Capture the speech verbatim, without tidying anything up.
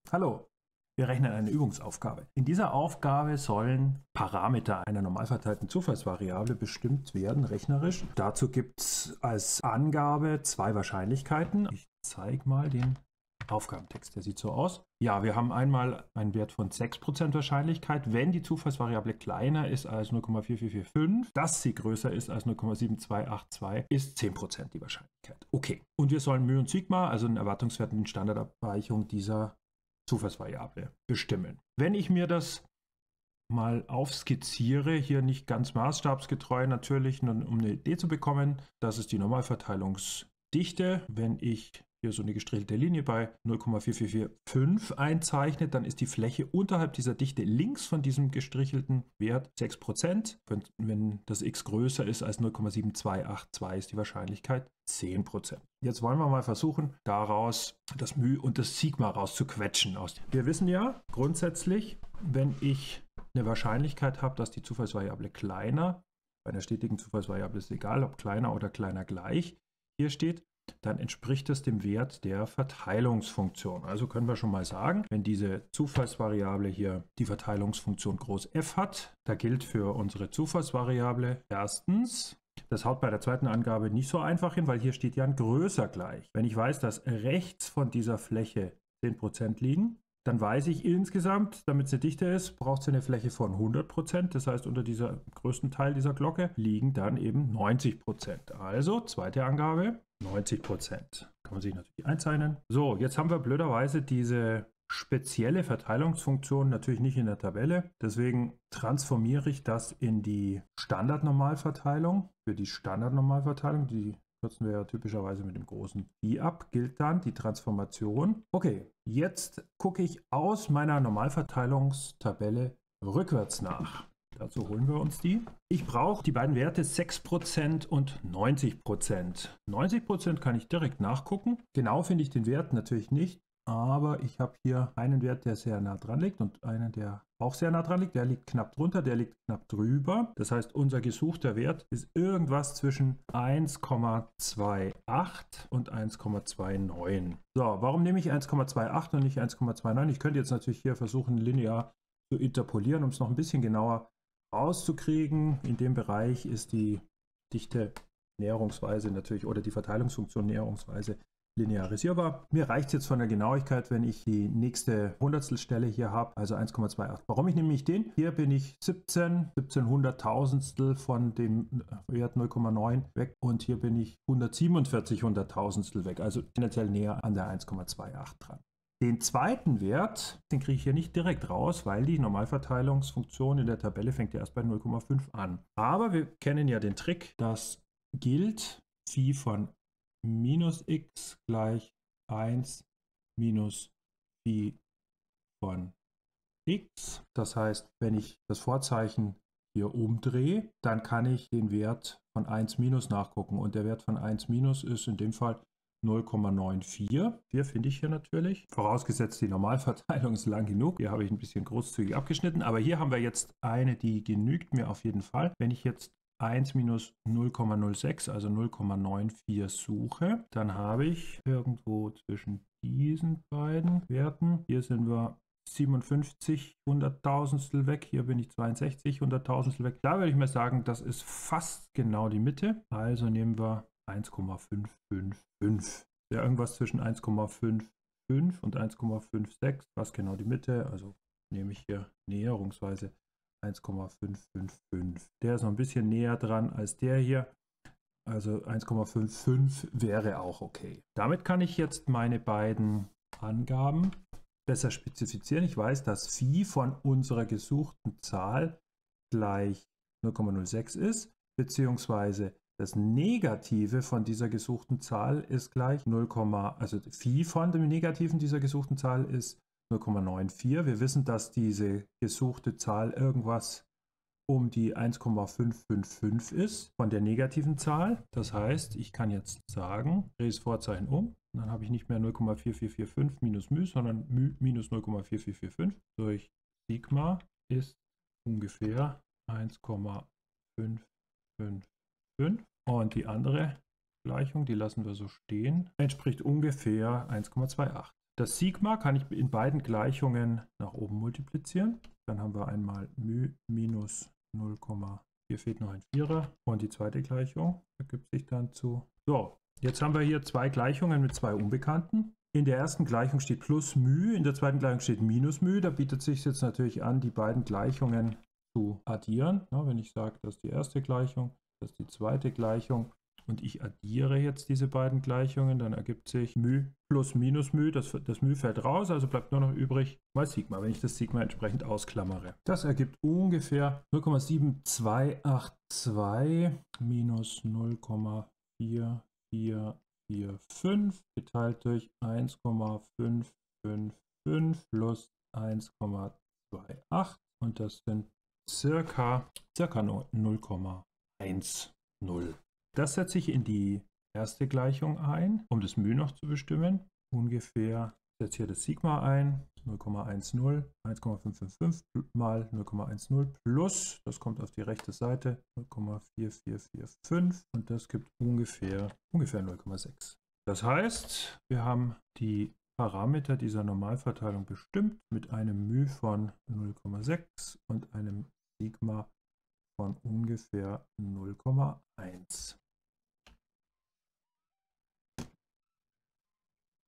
Hallo, wir rechnen eine Übungsaufgabe. In dieser Aufgabe sollen Parameter einer normal verteilten Zufallsvariable bestimmt werden, rechnerisch. Dazu gibt es als Angabe zwei Wahrscheinlichkeiten. Ich zeige mal den Aufgabentext, der sieht so aus. Ja, wir haben einmal einen Wert von sechs Prozent Wahrscheinlichkeit, wenn die Zufallsvariable kleiner ist als null Komma vier vier vier fünf, dass sie größer ist als null Komma sieben zwei acht zwei, ist zehn Prozent die Wahrscheinlichkeit. Okay, und wir sollen μ und Sigma, also den Erwartungswert und die Standardabweichung dieser Zufallsvariable bestimmen. Wenn ich mir das mal aufskizziere, hier nicht ganz maßstabsgetreu natürlich, nur um eine Idee zu bekommen, das ist die Normalverteilungsdichte. Wenn ich hier so eine gestrichelte Linie bei null Komma vier vier vier fünf einzeichnet, dann ist die Fläche unterhalb dieser Dichte links von diesem gestrichelten Wert sechs Prozent. Wenn, wenn das x größer ist als null Komma sieben zwei acht zwei, ist die Wahrscheinlichkeit zehn Prozent. Jetzt wollen wir mal versuchen, daraus das μ und das Sigma rauszuquetschen. Wir wissen ja grundsätzlich, wenn ich eine Wahrscheinlichkeit habe, dass die Zufallsvariable kleiner, bei einer stetigen Zufallsvariable ist es egal, ob kleiner oder kleiner gleich hier steht, dann entspricht es dem Wert der Verteilungsfunktion. Also können wir schon mal sagen, wenn diese Zufallsvariable hier die Verteilungsfunktion groß f hat, da gilt für unsere Zufallsvariable erstens, das haut bei der zweiten Angabe nicht so einfach hin, weil hier steht ja ein größer gleich. Wenn ich weiß, dass rechts von dieser Fläche zehn Prozent liegen, dann weiß ich insgesamt, damit es eine Dichte ist, braucht es eine Fläche von hundert Prozent. Das heißt, unter dieser größten Teil dieser Glocke liegen dann eben neunzig Prozent. Also, zweite Angabe, neunzig Prozent. Kann man sich natürlich einzeichnen. So, jetzt haben wir blöderweise diese spezielle Verteilungsfunktion natürlich nicht in der Tabelle. Deswegen transformiere ich das in die Standardnormalverteilung. Für die Standardnormalverteilung, die kürzen wir ja typischerweise mit dem großen I ab, gilt dann die Transformation. Okay, jetzt gucke ich aus meiner Normalverteilungstabelle rückwärts nach. Dazu holen wir uns die. Ich brauche die beiden Werte sechs Prozent und neunzig Prozent. neunzig Prozent kann ich direkt nachgucken. Genau finde ich den Wert natürlich nicht, aber ich habe hier einen Wert, der sehr nah dran liegt und einen, der auch sehr nah dran liegt. Der liegt knapp drunter, der liegt knapp drüber. Das heißt, unser gesuchter Wert ist irgendwas zwischen eins Komma achtundzwanzig und eins Komma neunundzwanzig. So, warum nehme ich eins Komma achtundzwanzig und nicht eins Komma neunundzwanzig? Ich könnte jetzt natürlich hier versuchen, linear zu interpolieren, um es noch ein bisschen genauer rauszukriegen. In dem Bereich ist die Dichte näherungsweise natürlich oder die Verteilungsfunktion näherungsweise linearisierbar. Mir reicht es jetzt von der Genauigkeit, wenn ich die nächste Hundertstelstelle hier habe, also eins Komma achtundzwanzig. Warum ich nämlich den? Hier bin ich siebzehn, siebzehnhunderttausendstel von dem Wert null Komma neun weg und hier bin ich hundertsiebenundvierzig Hunderttausendstel weg, also tendenziell näher an der eins Komma achtundzwanzig dran. Den zweiten Wert, den kriege ich hier nicht direkt raus, weil die Normalverteilungsfunktion in der Tabelle fängt ja erst bei null Komma fünf an. Aber wir kennen ja den Trick, das gilt Phi von minus x gleich eins minus Phi von x. Das heißt, wenn ich das Vorzeichen hier umdrehe, dann kann ich den Wert von eins minus nachgucken. Und der Wert von eins minus ist in dem Fall null Komma vierundneunzig. vier finde ich hier natürlich. Vorausgesetzt, die Normalverteilung ist lang genug. Hier habe ich ein bisschen großzügig abgeschnitten. Aber hier haben wir jetzt eine, die genügt mir auf jeden Fall. Wenn ich jetzt eins minus null Komma null sechs, also null Komma vierundneunzig suche, dann habe ich irgendwo zwischen diesen beiden Werten, hier sind wir siebenundfünfzig Hunderttausendstel weg, hier bin ich zweiundsechzig Hunderttausendstel weg. Da würde ich mal sagen, das ist fast genau die Mitte. Also nehmen wir eins Komma fünf fünf fünf. Ja, irgendwas zwischen eins Komma fünf fünf und eins Komma fünf sechs, fast genau die Mitte. Also nehme ich hier näherungsweise eins Komma fünf fünf fünf. Der ist noch ein bisschen näher dran als der hier. Also eins Komma fünf fünf wäre auch okay. Damit kann ich jetzt meine beiden Angaben besser spezifizieren. Ich weiß, dass Phi von unserer gesuchten Zahl gleich null Komma null sechs ist, beziehungsweise das Negative von dieser gesuchten Zahl ist gleich null, also Phi von dem Negativen dieser gesuchten Zahl ist null Komma vierundneunzig. Wir wissen, dass diese gesuchte Zahl irgendwas um die eins Komma fünf fünf fünf ist von der negativen Zahl. Das heißt, ich kann jetzt sagen, drehe das Vorzeichen um, dann habe ich nicht mehr null Komma vier vier vier fünf minus μ, sondern μ minus null Komma vier vier vier fünf durch Sigma ist ungefähr eins Komma fünf fünf fünf. Und die andere Gleichung, die lassen wir so stehen, entspricht ungefähr eins Komma achtundzwanzig. Das Sigma kann ich in beiden Gleichungen nach oben multiplizieren. Dann haben wir einmal μ minus null, hier fehlt noch ein Vierer. Und die zweite Gleichung ergibt sich dann zu. So, jetzt haben wir hier zwei Gleichungen mit zwei Unbekannten. In der ersten Gleichung steht plus μ, in der zweiten Gleichung steht minus μ. Da bietet es sich jetzt natürlich an, die beiden Gleichungen zu addieren. Na, wenn ich sage, das ist die erste Gleichung, das ist die zweite Gleichung und ich addiere jetzt diese beiden Gleichungen, dann ergibt sich μ plus minus μ. Das, das μ fällt raus, also bleibt nur noch übrig mal Sigma, wenn ich das Sigma entsprechend ausklammere. Das ergibt ungefähr null Komma sieben zwei acht zwei minus null Komma vier vier vier fünf geteilt durch eins Komma fünf fünf fünf plus eins Komma zwei acht und das sind circa, circa null Komma eins null. Das setze ich in die erste Gleichung ein, um das μ noch zu bestimmen. Ungefähr setze hier das Sigma ein, null Komma eins null, eins Komma fünf fünf fünf mal null Komma eins null plus, das kommt auf die rechte Seite, null Komma vier vier vier fünf und das gibt ungefähr, ungefähr null Komma sechs. Das heißt, wir haben die Parameter dieser Normalverteilung bestimmt mit einem μ von null Komma sechs und einem Sigma von ungefähr null Komma eins.